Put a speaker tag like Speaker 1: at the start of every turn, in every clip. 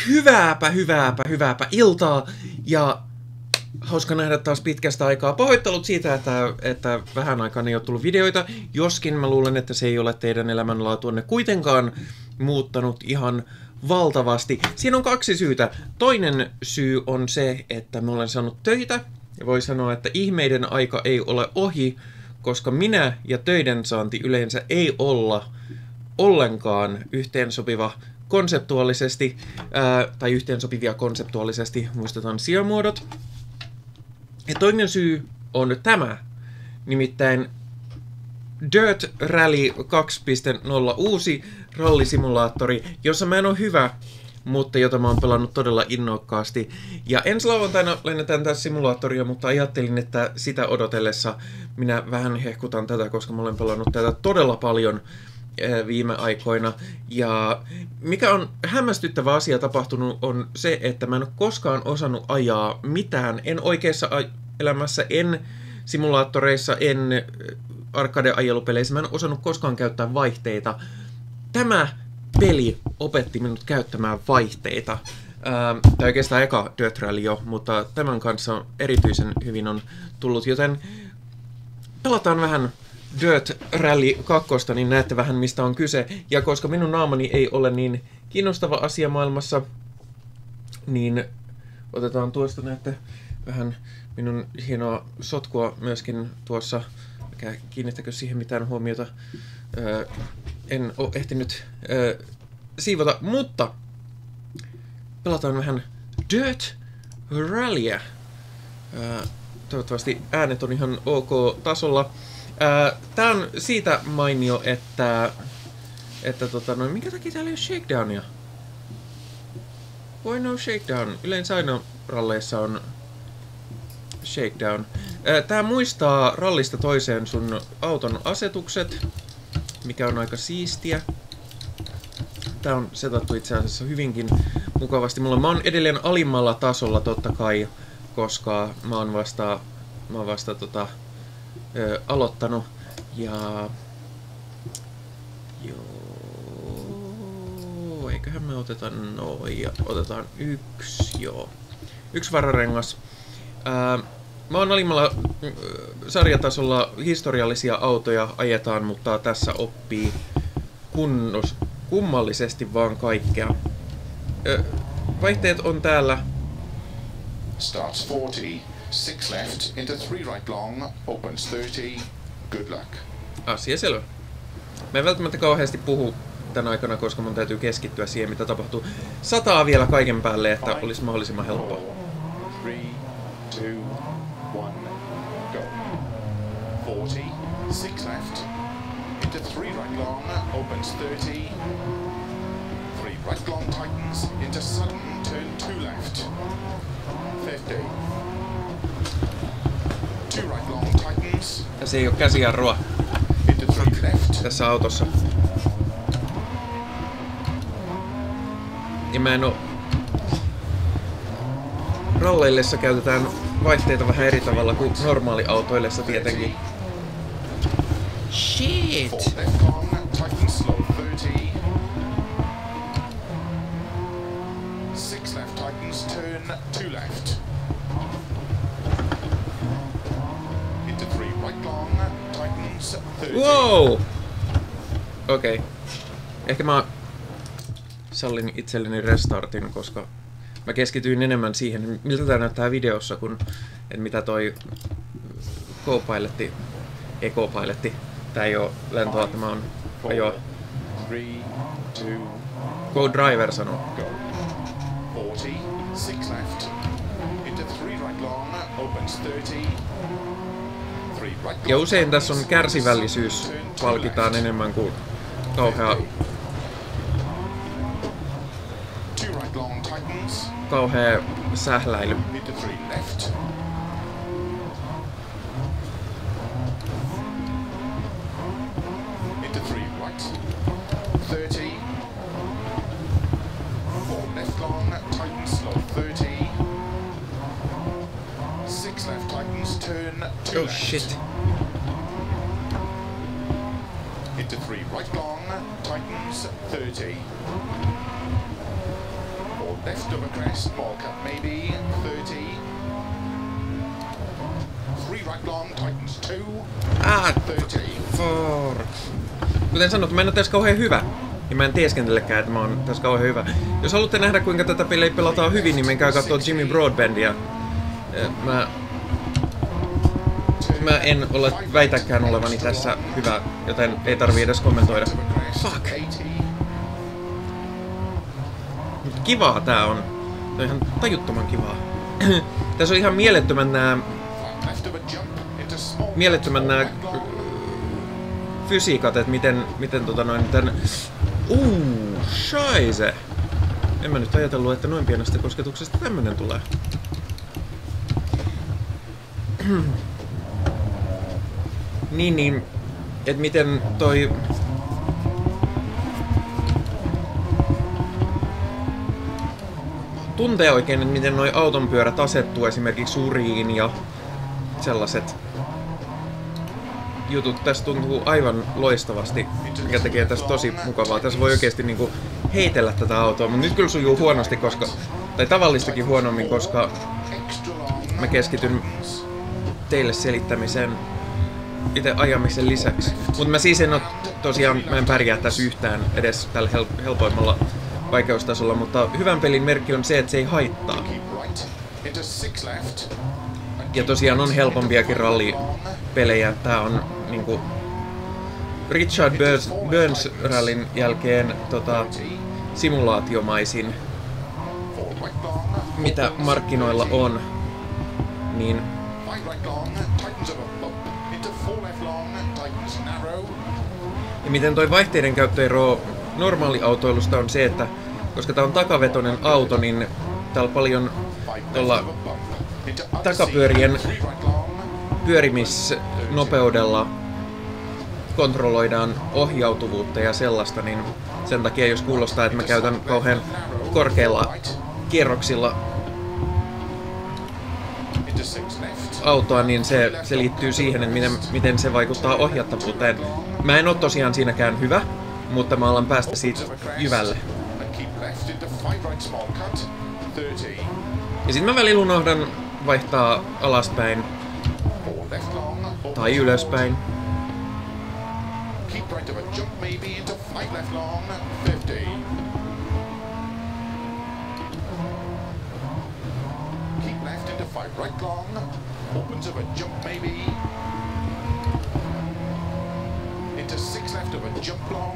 Speaker 1: Hyvääpä iltaa ja hauska nähdä taas pitkästä aikaa. Pahoittelut siitä, että vähän aikaa ei ole tullut videoita, joskin mä luulen, että se ei ole teidän elämänlaatuanne kuitenkaan muuttanut ihan valtavasti. Siinä on kaksi syytä. Toinen syy on se, että mä olen saanut töitä ja voi sanoa, että ihmeiden aika ei ole ohi, koska minä ja töiden saanti yleensä ei olla ollenkaan yhteensopiva konseptuaalisesti, tai yhteensopivia konseptuaalisesti, muistetaan sijamuodot. Ja toinen syy on tämä, nimittäin Dirt Rally 2.0 uusi rallisimulaattori, jossa mä en ole hyvä, mutta jota mä oon pelannut todella innokkaasti. Ja ensi lauantaina lennetään tässä simulaattoria, mutta ajattelin, että sitä odotellessa minä vähän hehkutan tätä, koska mä olen pelannut tätä todella paljon viime aikoina. Ja mikä on hämmästyttävä asia tapahtunut on se, että mä en ole koskaan osannut ajaa mitään. En oikeassa elämässä, en simulaattoreissa, en arcade-ajelupeleissä. Mä en osannut koskaan käyttää vaihteita. Tämä peli opetti minut käyttämään vaihteita. Tai oikeastaan eka Dirt Rally jo, mutta tämän kanssa erityisen hyvin on tullut, joten pelataan vähän Dirt Rally 2, niin näette vähän mistä on kyse. Ja koska minun naamani ei ole niin kiinnostava asia maailmassa, niin otetaan tuosta näette vähän minun hienoa sotkua myöskin tuossa. Kiinnittäkö siihen mitään huomiota? En ole ehtinyt siivota, mutta pelataan vähän Dirt Rallyä. Toivottavasti äänet on ihan ok tasolla. Tää on siitä mainio, että minkä takia täällä ei ole shakedownia? Why no shakedown? Yleensä aina ralleissa on shakedown. Tää muistaa rallista toiseen sun auton asetukset, mikä on aika siistiä. Tää on setattu itse asiassa hyvinkin mukavasti. Mä oon edelleen alimmalla tasolla totta kai, koska mä oon vasta aloittanut ja joo, eiköhän me oteta noin ja otetaan yksi vararengas. Mä oon alimmalla sarjatasolla, historiallisia autoja ajetaan, mutta tässä oppii kummallisesti vaan kaikkea. Vaihteet on täällä.
Speaker 2: Starts 40, 6 left, into 3 right long, opens 30, good luck.
Speaker 1: Asia selvä. Mä en välttämättä kauheasti puhu tän aikana, koska mun täytyy keskittyä siihen, mitä tapahtuu. Sataa vielä kaiken päälle, että olisi mahdollisimman helppoa.
Speaker 2: 3, 2, 1, go. 40, 6 left, into 3 right long, opens 30, 3 right long tightens, into sudden turn 2 left, 50, 2 right long tightens,
Speaker 1: Tässä ei oo käsijarrua
Speaker 2: into 3 left,
Speaker 1: tässä autossa. Ja mä en oo... Ralleillessa käytetään vaihteita vähän eri tavalla kuin normaaliautoillessa tietenkin. Shit!
Speaker 2: 4 left long, tightens slow 30, 6 left tightens, turn 2 left, into 3 right long, tightens 30.
Speaker 1: Wow! Okei. Ehkä mä sallin itselleni restartin, koska mä keskityin enemmän siihen, miltä tää näyttää videossa, kuin mitä toi Co-Pilotti, Eco-Pilotti. Tää ei oo lentoa, tämä on ajoa.
Speaker 2: 3, 2,
Speaker 1: Co-Driver sanoo.
Speaker 2: go. 40, 6 left, into 3 right long, opens 30, 3 right
Speaker 1: Ja
Speaker 2: long,
Speaker 1: usein tässä on
Speaker 2: tightens,
Speaker 1: kärsivällisyys
Speaker 2: turn 2
Speaker 1: palkitaan
Speaker 2: left,
Speaker 1: enemmän kuin kauhea
Speaker 2: 2 right long tightens,
Speaker 1: sähläily.
Speaker 2: into 3 left, into 3 right, 30, 4 left long, tightens slow 30, 6 left tightens, turn 2
Speaker 1: Oh
Speaker 2: left,
Speaker 1: shit.
Speaker 2: into 3 right long, tightens 30, 4 left of a crest, small cut maybe, 30. 3 right long, tightens 2, 30.
Speaker 1: Kuten sanottu, mä en ole tässä kauhean hyvä. Ja mä en teeskentelekään, että mä oon tässä kauhean hyvä. Jos haluatte nähdä, kuinka tätä peliä pelataan hyvin, niin menkää kattoo Jimmy Broadbandia. Mä en ole väitäkään olevani tässä hyvä, joten ei tarvii edes kommentoida. Fuck! Mut kivaa tää on. Tää on ihan tajuttoman kivaa. Tässä on ihan mielettömän nää fysiikat, että miten tän... Scheisse! En mä nyt ajatellut, että noin pienestä kosketuksesta tämmönen tulee. niin, et miten toi... Tuntee oikein, että miten noi autonpyörät asettuu esimerkiksi suriin ja sellaiset jutut. Tässä tuntuu aivan loistavasti, mikä tekee tästä tosi mukavaa. Tässä voi oikeesti niinku heitellä tätä autoa, mutta nyt kyllä sujuu huonosti, koska... Tai tavallistakin huonommin, koska mä keskityn teille selittämiseen itse ajamisen lisäksi. Mutta mä siis en oo tosiaan, mä en pärjää tässä yhtään edes tällä helpoimmalla vaikeustasolla, mutta hyvän pelin merkki on se, että se ei haittaa. Ja tosiaan on helpompiakin rallipelejä. Tää on niinku Richard Burns rallin jälkeen simulaatiomaisin, mitä markkinoilla on. Niin ja miten toi vaihteiden käyttöero normaaliautoilusta on se, että koska tää on takavetoinen auto, niin täällä paljon tuolla takapyörien pyörimisnopeudella kontrolloidaan ohjautuvuutta ja sellaista, niin sen takia jos kuulostaa, että mä käytän kauhean korkeilla kierroksilla autoa, niin se liittyy siihen, että miten se vaikuttaa ohjattavuuteen. Mä en oo tosiaan siinäkään hyvä, mutta mä alan päästä siitä jyvälle. Ja sit mä välillä unohdan vaihtaa alaspäin tai ylöspäin. Right long, opens of a jump maybe, into 6 left of a jump long,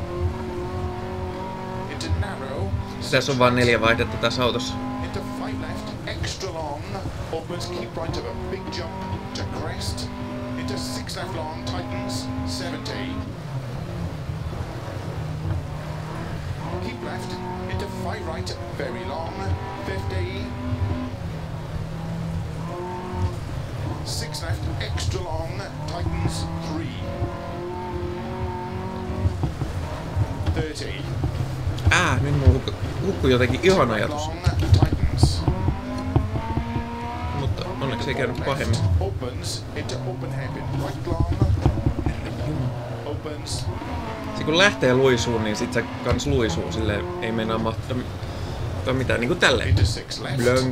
Speaker 1: into narrow. Tässä on vain 4 vaihdetta tässä autossa. Into 5 left, extra long, opens keep right of a big jump to crest, into 6 left long, tightens 70. Keep left, into 5 right, very long, 50. 6 left, extra long, tightens 3. 30. Nyt mun hukkui jotenkin ihan ajatus. Mutta onneksi ei käynyt pahemmin. Se kun lähtee luisuun, niin sit se kans luisuu, silleen ei meinaa mahtaa mitään niinku tälleen. Blönk.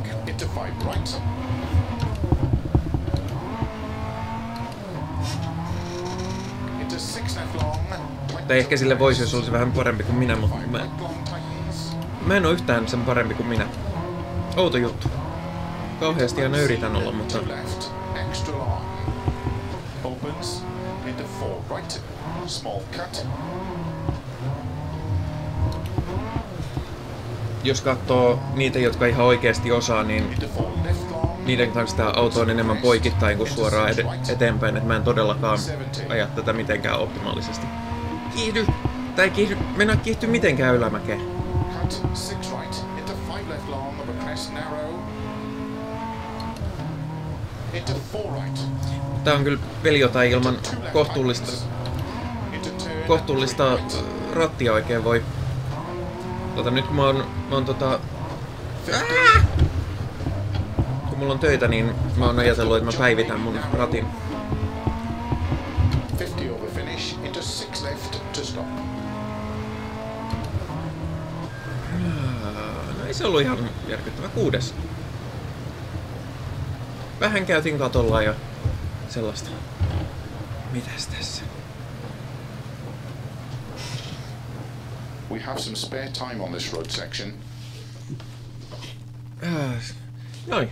Speaker 1: Tai ehkä sille voisi, jos olisi vähän parempi kuin minä, mutta mä en oo yhtään sen parempi kuin minä. Outo juttu. Kauheasti aina yritän olla, mutta... Jos katsoo niitä, jotka ihan oikeasti osaa, niin niiden kanssa tämä auto on enemmän poikittain kuin suoraan eteenpäin, että mä en todellakaan aja tätä mitenkään optimaalisesti. Kiihdy! Tai mennä kiihty mitenkään ylämäkeen. Tää on kyllä peli, jota ilman kohtuullista rattia oikein voi. Nyt kun mä oon kun mulla on töitä, niin mä oon ajatellut, että mä päivitän mun ratin. Ei se ollut ihan järkyttävä. 6. Vähän käytiin katolla ja sellaista. Mitäs tässä?
Speaker 2: We have some spare time on this road section.
Speaker 1: Noin.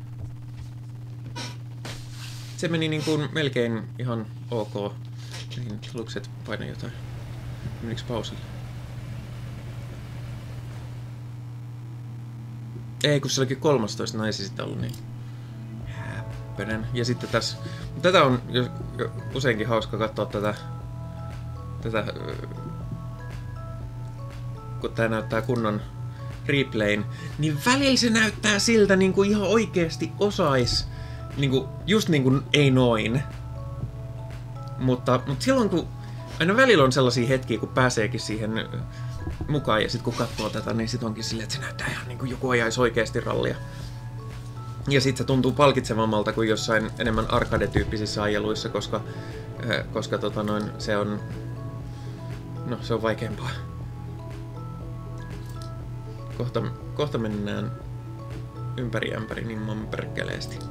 Speaker 1: Se meni niin kuin melkein ihan ok. Niin, lukset paina jotain. Menikö pausille? Ei, kun se olikin 13, no ei se sitten ollut niin häppönen. Ja sitten tässä, tätä on jo useinkin hauska katsoa tätä kun tää näyttää kunnon replayn, niin välillä se näyttää siltä niin kuin ihan oikeesti osais, niin kuin, just niin kuin ei noin. Mutta silloin kun aina välillä on sellaisia hetkiä, kun pääseekin siihen mukaan ja sit kun katsoo tätä, niin sit onkin silleen, että se näyttää ihan niin kuin joku ajaisi oikeesti rallia. Ja sit se tuntuu palkitsevammalta kuin jossain enemmän arcade-tyyppisissä ajeluissa, koska se on, no se on vaikeampaa. Kohta mennään ympäri ämpäri niin perkeleesti.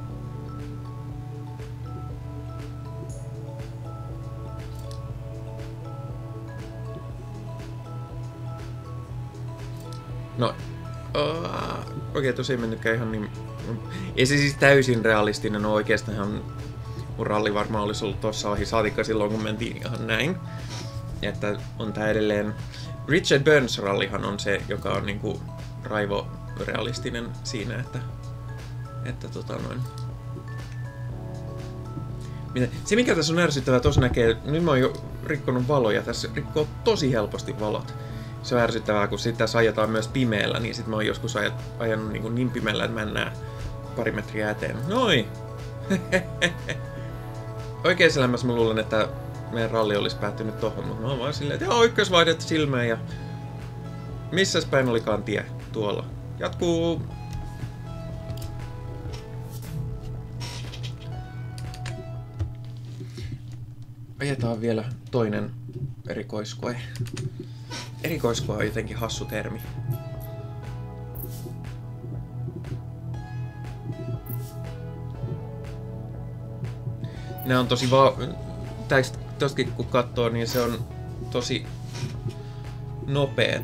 Speaker 1: No, okei, tosi ei mennytkään ihan niin. Ei se siis täysin realistinen ole oikeastaan. Mun ralli varmaan olisi ollut tossa ohi, saatikka silloin kun mentiin ihan näin. Että on tää edelleen. Richard Burns rallihan on se, joka on niinku raivorealistinen siinä, että se mikä tässä on ärsyttävää, tuossa näkee, nyt mä oon jo rikkonut valoja, tässä rikkoo tosi helposti valot. Se on ärsyttävää, kun sitten tässä ajetaan myös pimeällä, niin sit mä oon joskus ajanut niin pimeällä, että mä en näe pari metriä eteen. Noin! Oikeassa elämässä mä luulen, että meidän ralli olisi päättynyt tohon, mutta mä oon vaan silleen, että ykkösvaihdet silmään ja missäs päin olikaan tie? Tuolla. Jatkuu! Ajetaan vielä toinen erikoiskoe. Erikoiskoe on jotenkin hassu termi. Nää on tosi tostakin kun katsoo, niin se on tosi nopea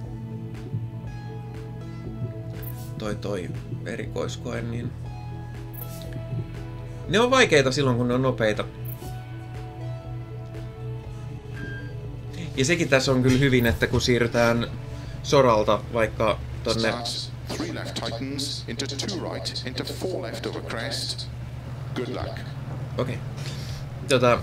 Speaker 1: toi erikoiskoe, niin ne on vaikeita silloin kun ne on nopeita. Ja sekin tässä on kyllä hyvin, että kun siirrytään soralta vaikka tonne.
Speaker 2: Three left tightens into two right into four left over crest. Good luck.
Speaker 1: Okei.
Speaker 2: 5, 4,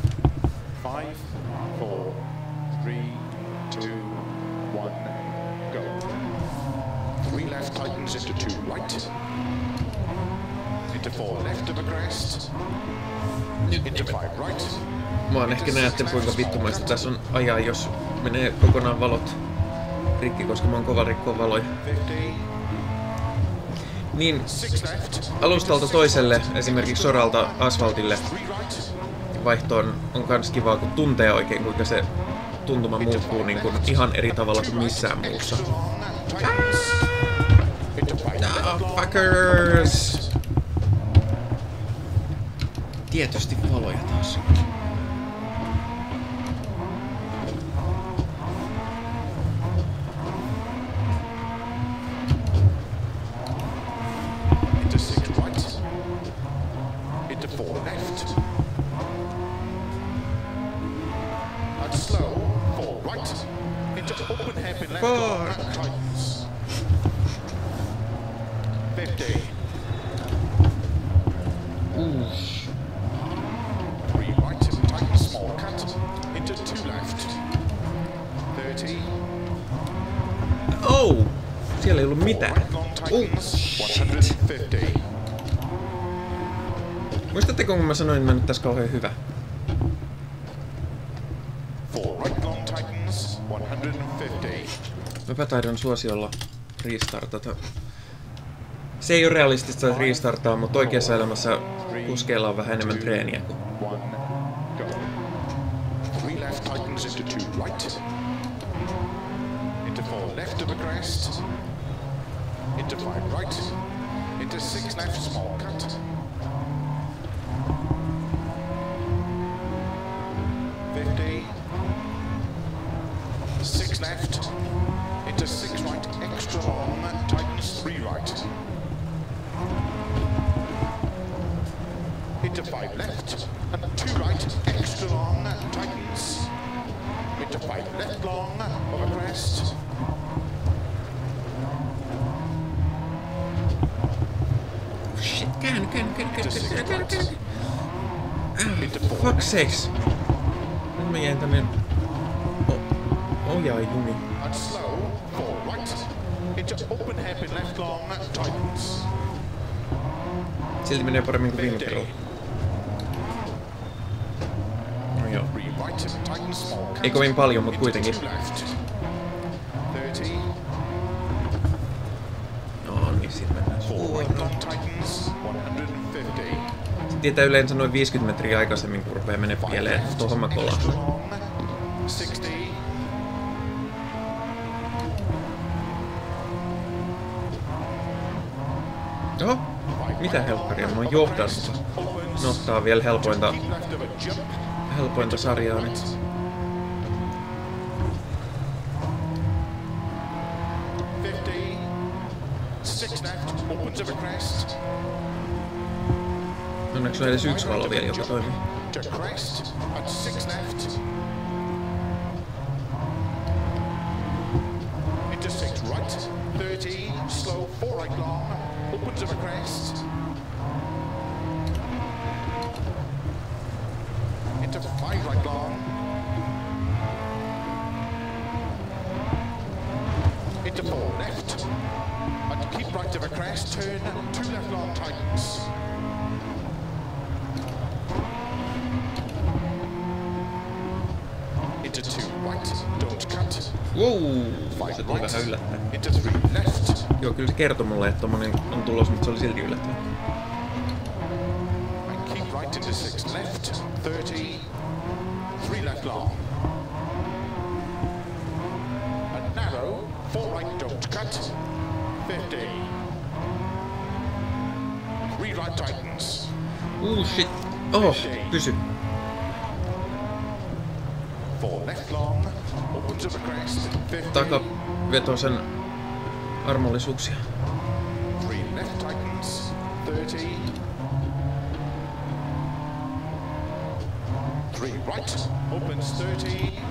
Speaker 2: 3, 2, 1, go. Three left tightens into two right. Into four left over crest. Into five right.
Speaker 1: Mä oon ehkä näette kuinka vittumaista tässä on ajaa, jos menee kokonaan valot rikki, koska mä oon kova rikkoa valoja. Niin alustalta toiselle, esimerkiksi soralta asfaltille vaihtoon on kans kivaa, kun tuntee oikein kuinka se tuntuma muuttuu niin kuin ihan eri tavalla kuin missään muussa. Fuckers! Tietysti valoja taas. Siellä ei ollut mitään. Shit. Muistatteko, kun mä sanoin, että mä nyt tässä kauhean hyvä? Mäpä taidon suosiolla restartata. Se ei ole realistista restartaa, mutta oikeassa elämässä kuskeilla on vähän enemmän treeniä kuin.
Speaker 2: into 5 right, into 6 left, small cut. 50, 6 left, into 6 right, extra long, tightens 3 right. Into 5 left, and 2 right, extra long, tightens. Into 5 left long, over crest.
Speaker 1: Shit, käänny.
Speaker 2: Into 6 right. Into 4
Speaker 1: Fuck sakes. Nyt mä jäin tänne ohjaajumi.
Speaker 2: and slow, 4 right. Into open hairpin left long, tightens.
Speaker 1: Silti menee paremmin kuin viime kerralla. No joo.
Speaker 2: 3 right, tightens, small cut.
Speaker 1: Ei kovin paljon, mut
Speaker 2: Into
Speaker 1: kuitenkin.
Speaker 2: 2 left. 30,
Speaker 1: No niin, sit mennään
Speaker 2: 4 right long,
Speaker 1: suoraan.
Speaker 2: tightens, 150.
Speaker 1: Tietää yleensä noin 50 metriä aikaisemmin, kun rupeaa menee pieleen. Tuo homma kolaa.
Speaker 2: Extra long, 60.
Speaker 1: Oho, mitä helkkaria? Mä oon johdannut. No, tää on vielä helpointa sarjaa. Niin.
Speaker 2: 50, 6 left, opens over crest,
Speaker 1: Onneksi on edes yksi valo vielä, joka toimii.
Speaker 2: to crest, at 6 left, into 6 right, 30, slow, 4 right long, opens over crest, into 5 right long, into 4 left, and keep right over crest, turn, 2 left long tightens. Into 2 right, don't cut.
Speaker 1: Wow,
Speaker 2: 5
Speaker 1: se tuli
Speaker 2: right,
Speaker 1: vähän yllättäen.
Speaker 2: into 3 left,
Speaker 1: Joo, kyllä se kertoi mulle, että tommonen on tulos, mutta se oli silti yllättäen.
Speaker 2: and keep right into 6 left, 30, 3 left long. And narrow, 4 right, don't cut, 50. 3 right tightens,
Speaker 1: Shit. Oh, pysy.
Speaker 2: 4 left long, opens over crest, 50.
Speaker 1: Takavetosen armollisuuksia.
Speaker 2: 3 left tightens, 30. 3 right, opens 30.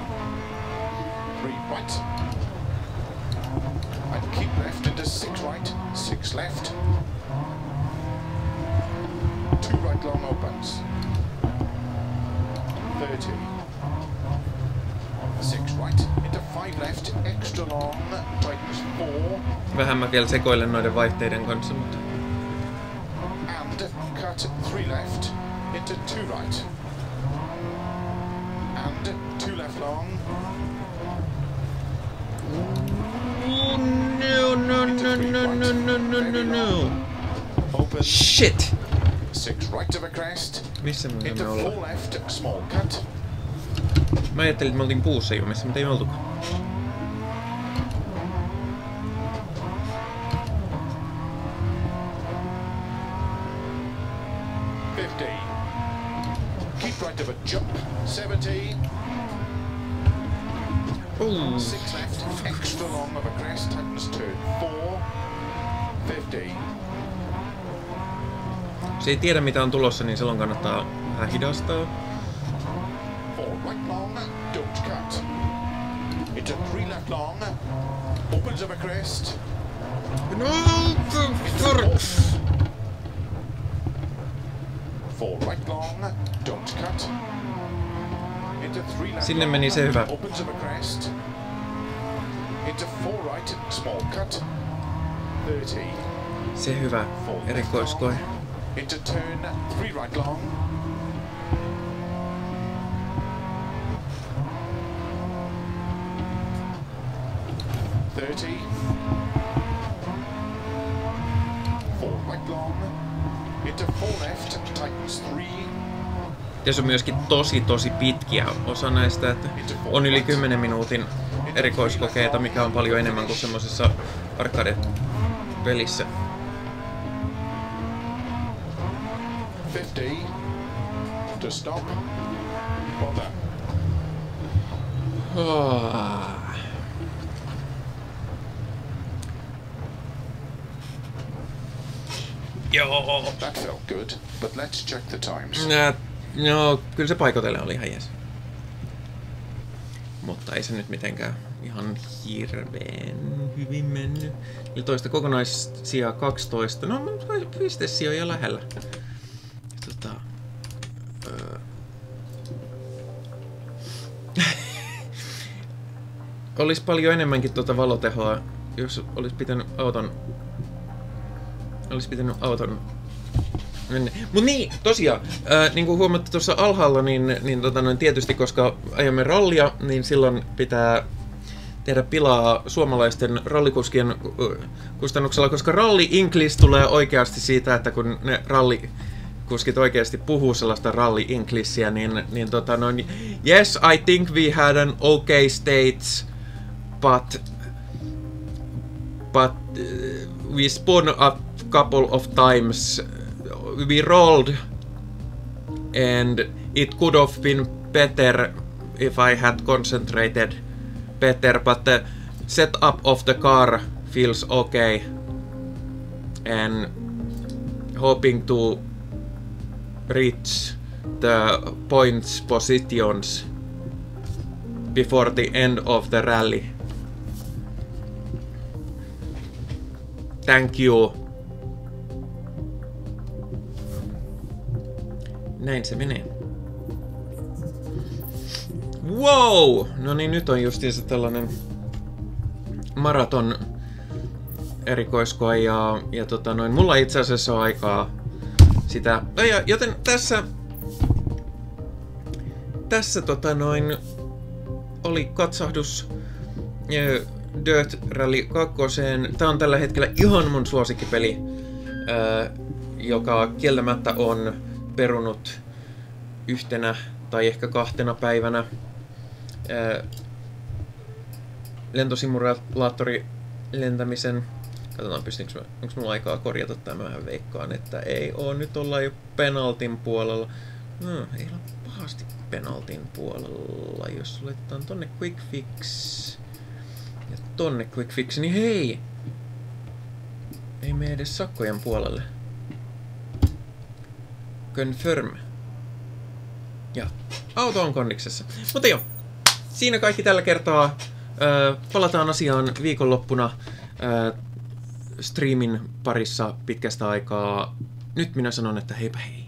Speaker 2: 3 right. And keep left into 6 right, 6 left. 2 right long opens. 30. 6 right, into 5 left, extra long, tightens 4.
Speaker 1: Vähän mä vielä sekoilen noiden vaihteiden kanssa, mutta...
Speaker 2: And cut 3 left into 2 right. And 2 left long.
Speaker 1: No.
Speaker 2: Open
Speaker 1: Shit!
Speaker 2: 6 right of a crest.
Speaker 1: Missä me
Speaker 2: Into
Speaker 1: voimme
Speaker 2: 4
Speaker 1: olla?
Speaker 2: left, small cut.
Speaker 1: Mä ajattelin, että me oltiin puussa jumissa, mutta ei me oltukaan.
Speaker 2: Keep right of a jump. 70.
Speaker 1: Oh.
Speaker 2: 6 left, extra long of a crest, tightens turn 4. 50.
Speaker 1: Jos ei tiedä mitä on tulossa, niin silloin kannattaa vähän hidastaa.
Speaker 2: 4 right long, don't cut. Into 3 left long, opens of a crest.
Speaker 1: No,
Speaker 2: Into 4 right long, don't cut. Into 3 left
Speaker 1: Sinne
Speaker 2: long,
Speaker 1: meni se hyvä.
Speaker 2: opens of a crest. Into 4 right, small cut. 30.
Speaker 1: Se hyvä erikoiskoe.
Speaker 2: Into turn 3 right long. .30. 4 right long. Into 4 left, tightens 3.
Speaker 1: Tässä on myöskin tosi pitkiä osa näistä, että on yli 10 minuutin erikoiskokeita, mikä on paljon enemmän kuin semmosessa arcade pelissä.
Speaker 2: 50 to stop. Well done.
Speaker 1: Joo.
Speaker 2: That felt good, but let's check the times.
Speaker 1: No, kyllä se paikotellen oli ihan jees. Mutta ei se nyt mitenkään ihan hirveen hyvin mennyt. 14 kokonaissijaa 12. No, pistesijoja lähellä. Olisi paljon enemmänkin valotehoa, jos olisi pitänyt auton mennä. Mut niin, tosiaan, niin kuin huomattu tuossa alhaalla, niin tietysti koska ajamme rallia, niin silloin pitää tehdä pilaa suomalaisten rallikuskien kustannuksella, koska rally English tulee oikeasti siitä, että kun ne rallikuskit oikeasti puhuu sellaista rally Englishia, niin yes, I think we had an okay stage, but we spun up couple of times, we rolled, and it could have been better if I had concentrated better, but the setup of the car feels okay, and hoping to reach the points positions before the end of the rally. Thank you. Näin se menee. Wow! No niin, nyt on justiinsa tällainen maraton erikoiskoe ja mulla itse asiassa on aikaa sitä. Joten tässä oli katsahdus Dirt Rally 2. Tää on tällä hetkellä ihan mun suosikkipeli, joka kieltämättä on perunut yhtenä tai ehkä 2 päivänä lentosimulaattori lentämisen. Katsotaan, onko mulla aikaa korjata tämä. Mä veikkaan, että ei oo. Nyt ollaan jo penaltin puolella. Ei olla pahasti penaltin puolella. Jos laitetaan tonne quick fix ja tonne quick fix, niin hei! Ei mene edes sakkojen puolelle. Confirm. Ja auto on kondiksessa. Mutta joo, siinä kaikki tällä kertaa. Palataan asiaan viikonloppuna streamin parissa pitkästä aikaa. Nyt minä sanon, että heipä hei.